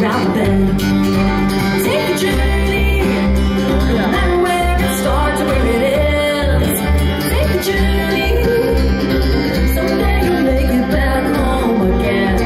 around the bend. Take a journey, no matter where it starts or where it ends. Take a journey, someday you'll make it back home again.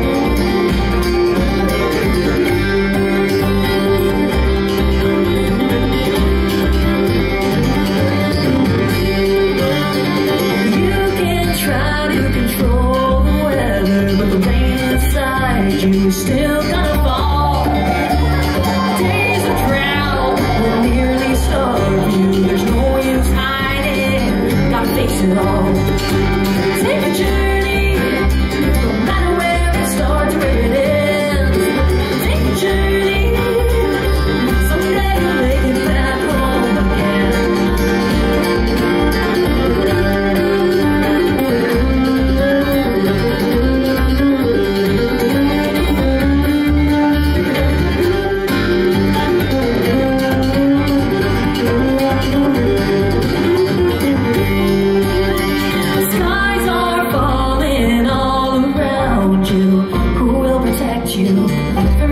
You can try to control the weather, but the rain inside you is still gonna fall. Days of drought will nearly starve you. There's no use hiding, gotta face it all. Take a journey, no matter where it starts or where it ends. Take a journey, someday you'll make it back home again. Skies are falling all around you. Who will protect you?